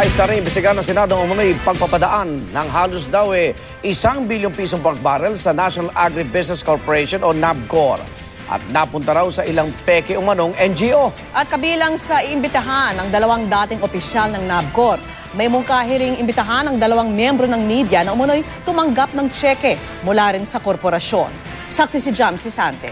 Nais na rin imbestigahan ng Senado ang umunoy pagpapadaan ng halos daw 1 bilyong pisong pork barrel sa National Agribusiness Corporation o NABCOR. At napunta raw sa ilang peke umanong NGO. At kabilang sa iimbitahan ng 2 dating opisyal ng NABCOR, may mungkahi ring imbitahan ng 2 miyembro ng media na umunoy tumanggap ng tseke mula rin sa korporasyon. Saksi si Jam Sisante.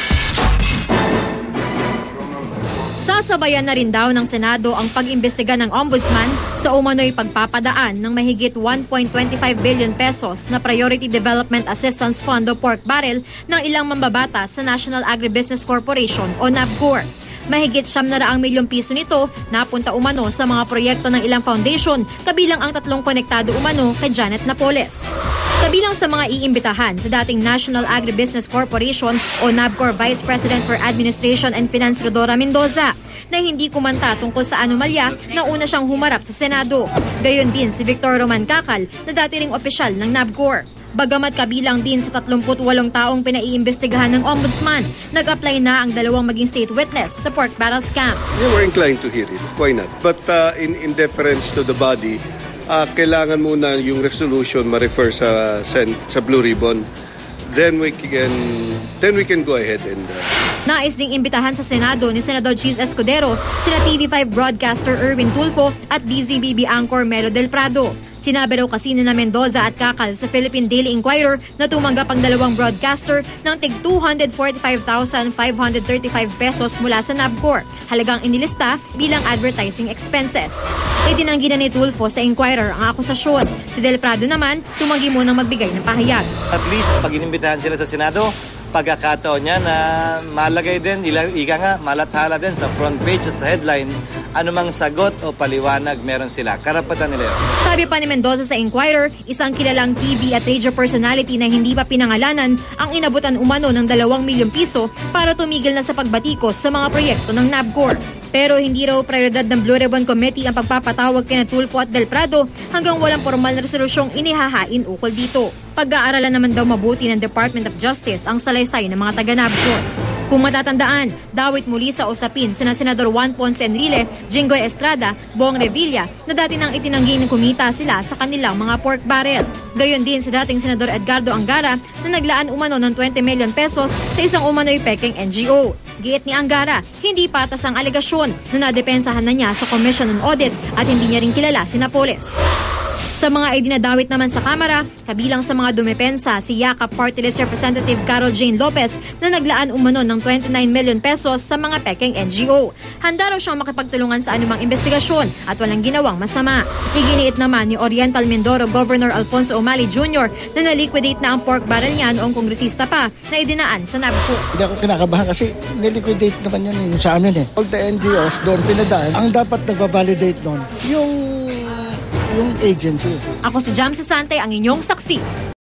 Sasabayan na rin daw ng Senado ang pag-imbestiga ng Ombudsman sa umano'y pagpapadaan ng mahigit 1.25 billion pesos na Priority Development Assistance Fund o pork barrel ng ilang mambabata sa National Agribusiness Corporation o NABCOR. Mahigit 700 milyong piso nito napunta umano sa mga proyekto ng ilang foundation, kabilang ang 3 konektado umano kay Janet Napoles. Kabilang sa mga iimbitahan sa dating National Agribusiness Corporation o NABCOR Vice President for Administration and Finance Rodora Mendoza na hindi kumanta tungkol sa anomalya na una siyang humarap sa Senado. Gayon din si Victor Roman Cacal na dati ring opisyal ng NABCOR. Bagamat kabilang din sa 38 taong pinaiimbestigahan ng Ombudsman, nag-apply na ang 2 maging state witness sa pork barrel scam. We were inclined to hear it. Why not? But in deference to the body, kailangan muna yung resolution ma-refer sa Blue Ribbon. Then we can go ahead and... Nais ding imbitahan sa Senado ni Senador Cheese Escudero, sina TV5 broadcaster Erwin Tulfo at DZBB anchor Melo Del Prado. Sinabi raw kasi ni Mendoza at Cacal sa Philippine Daily Inquirer na tumanggap ang 2 broadcaster ng tig 245,535 pesos mula sa NABCOR, halagang inilista bilang advertising expenses. Itinanggi na ni Tulfo sa Inquirer ang akusasyon. Si Del Prado naman tumanggi munang magbigay ng pahayag. At least pag inimbitahan sila sa Senado, pagkakataon niya na malagay din, ika nga, malathala din sa front page at sa headline, anumang sagot o paliwanag meron sila. Karapatan nila yun. Sabi pa ni Mendoza sa Inquirer, isang kilalang TV at radio personality na hindi pa pinangalanan ang inabutan umano ng 2 milyong piso para tumigil na sa pagbatikos sa mga proyekto ng NABCOR. Pero hindi raw prioridad ng Blue Ribbon Committee ang pagpapatawag kina Tulfo at Del Prado hanggang walang formal na resolusyong inihahain ukol dito. Pag-aaralan naman daw mabuti ng Department of Justice ang salaysay ng mga taga-NABCOR. Kung matatandaan, dawit muli sa usapin sina Senador Juan Ponce Enrile, Jinggoy Estrada, Bong Revilla na dati nang itinanggi ng kumita sila sa kanilang mga pork barrel. Gayon din sa dating Senador Edgardo Angara na naglaan umano ng 20 million pesos sa isang umano'y pekeng NGO. Giit ni Angara, hindi patas ang alegasyon na nadepensahan na niya sa Commission on Audit at hindi niya rin kilala si Napoles. Sa mga idinadawit naman sa Kamara, kabilang sa mga dumepensa si Yakap Party List Representative Carol Jane Lopez na naglaan umano ng 29 million pesos sa mga pekeng NGO. Handa raw siyang makipagtulungan sa anumang investigasyon at walang ginawang masama. Iginiit naman ni Oriental Mindoro Governor Alfonso Umali Jr. na na-liquidate na ang pork barrel niya noong kongresista pa na idinaan sa NABCOR. Hindi ako kinakabahan kasi niliquidate naman yun sa amin . Pag the NGOs doon pinadaan, ang dapat nagbabalidate doon, yung agency. Ako si Jam Sisante, ang inyong saksi.